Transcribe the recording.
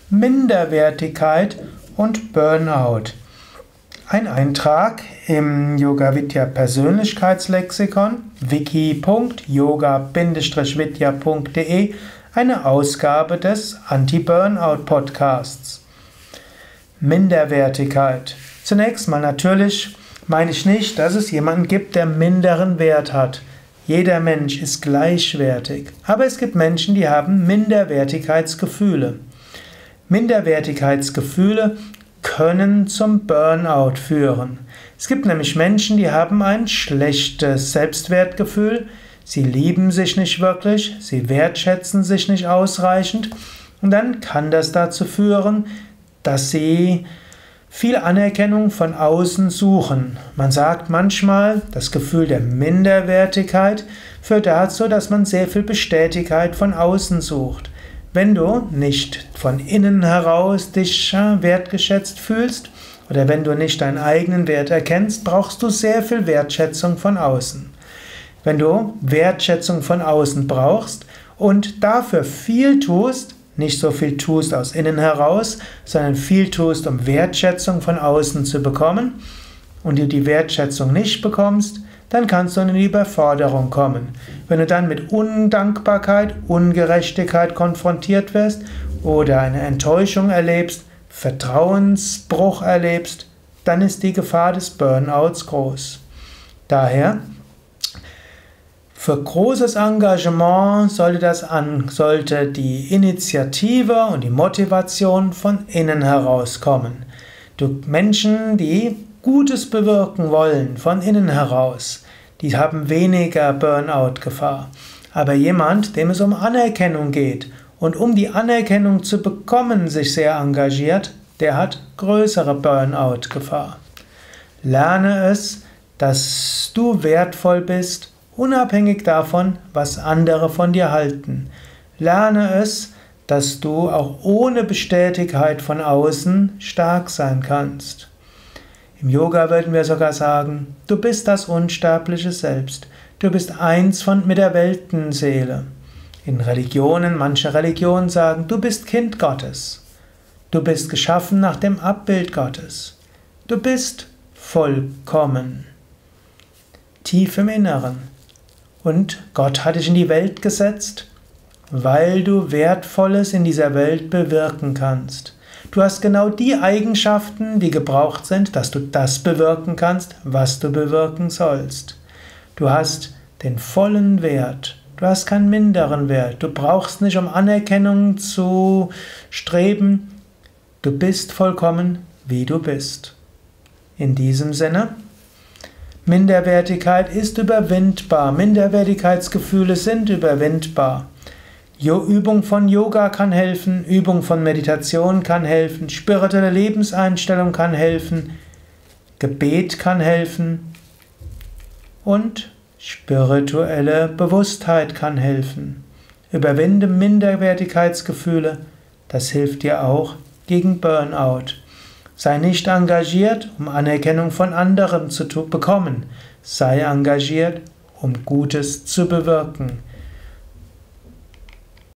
Minderwertigkeit und Burnout. Ein Eintrag im Yoga Vidya Persönlichkeitslexikon wiki.yoga-vidya.de, eine Ausgabe des Anti-Burnout-Podcasts. Minderwertigkeit. Zunächst mal natürlich meine ich nicht, dass es jemanden gibt, der minderen Wert hat. Jeder Mensch ist gleichwertig. Aber es gibt Menschen, die haben Minderwertigkeitsgefühle. Minderwertigkeitsgefühle können zum Burnout führen. Es gibt nämlich Menschen, die haben ein schlechtes Selbstwertgefühl, sie lieben sich nicht wirklich, sie wertschätzen sich nicht ausreichend und dann kann das dazu führen, dass sie viel Anerkennung von außen suchen. Man sagt manchmal, das Gefühl der Minderwertigkeit führt dazu, dass man sehr viel Bestätigung von außen sucht. Wenn du nicht von innen heraus dich wertgeschätzt fühlst oder wenn du nicht deinen eigenen Wert erkennst, brauchst du sehr viel Wertschätzung von außen. Wenn du Wertschätzung von außen brauchst und dafür viel tust, nicht so viel tust aus innen heraus, sondern viel tust, um Wertschätzung von außen zu bekommen und du die Wertschätzung nicht bekommst, dann kannst du in die Überforderung kommen. Wenn du dann mit Undankbarkeit, Ungerechtigkeit konfrontiert wirst oder eine Enttäuschung erlebst, Vertrauensbruch erlebst, dann ist die Gefahr des Burnouts groß. Daher, für großes Engagement sollte die Initiative und die Motivation von innen herauskommen. Menschen, die Gutes bewirken wollen, von innen heraus, die haben weniger Burnout-Gefahr. Aber jemand, dem es um Anerkennung geht und um die Anerkennung zu bekommen, sich sehr engagiert, der hat größere Burnout-Gefahr. Lerne es, dass du wertvoll bist, unabhängig davon, was andere von dir halten. Lerne es, dass du auch ohne Bestätigung von außen stark sein kannst. Im Yoga würden wir sogar sagen, du bist das unsterbliche Selbst. Du bist eins mit der Weltenseele. In Religionen, manche Religionen sagen, du bist Kind Gottes. Du bist geschaffen nach dem Abbild Gottes. Du bist vollkommen. Tief im Inneren. Und Gott hat dich in die Welt gesetzt, weil du Wertvolles in dieser Welt bewirken kannst. Du hast genau die Eigenschaften, die gebraucht sind, dass du das bewirken kannst, was du bewirken sollst. Du hast den vollen Wert. Du hast keinen minderen Wert. Du brauchst nicht, um Anerkennung zu streben. Du bist vollkommen, wie du bist. In diesem Sinne, Minderwertigkeit ist überwindbar. Minderwertigkeitsgefühle sind überwindbar. Übung von Yoga kann helfen, Übung von Meditation kann helfen, spirituelle Lebenseinstellung kann helfen, Gebet kann helfen und spirituelle Bewusstheit kann helfen. Überwinde Minderwertigkeitsgefühle, das hilft dir auch gegen Burnout. Sei nicht engagiert, um Anerkennung von anderen zu bekommen. Sei engagiert, um Gutes zu bewirken.